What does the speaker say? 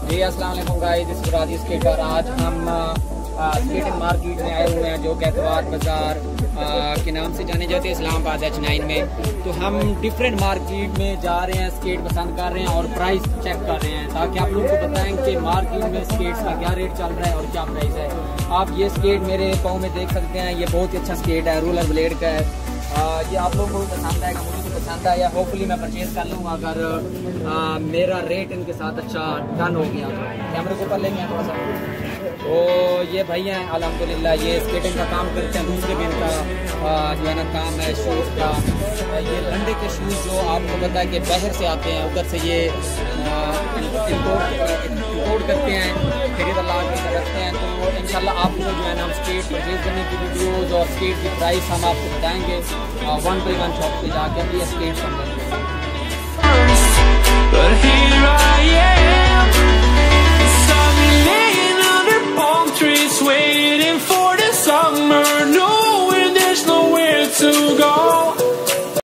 जी अस्सलाम वालेकुम guys, this is Raji skater. आज हम स्केटिंग मार्केट में आए हुए हैं जो कि एतवार बाज़ार के नाम से जाने जाते हैं इस्लामाबाद H9 में। तो हम डिफरेंट मार्केट में जा रहे हैं, स्केट पसंद कर रहे हैं और प्राइस चेक कर रहे हैं ताकि आप लोगों को बताएं कि मार्केट में स्केट्स का क्या रेट चल रहा है और क्या प्राइस है। आप ये स्केट मेरे पाँव में देख सकते हैं, ये बहुत ही अच्छा स्केट है, रोलर ब्लेड का है। ये आप लोगों को पसंद आएगा, मुझे भी पसंद आया। होपफुली मैं परचेज कर लूँगा अगर मेरा रेट इनके साथ अच्छा डन हो गया। कैमरे को ऊपर लेंगे थोड़ा सा। तो ये भाई हैं अल्हम्दुलिल्लाह, ये स्केटिंग का काम करते हैं। दूसरे भी इनका जो है ना काम है शूज़ का। ये लंडे के शूज़ जो आपको पता है कि बाहर से आते हैं, उधर से ये इम्पोर्ट करते हैं, फिर इधर ला के रखते हैं। तो इंशाल्लाह आपको जो है ना हम स्केट परचेज करने की वीडियोज़ और स्केट की प्राइस हम आपको बताएंगे 1 by 1 शॉप पे जाके भी स्केट समझेंगे। But here I am, saw me laying under palm trees, waiting for the summer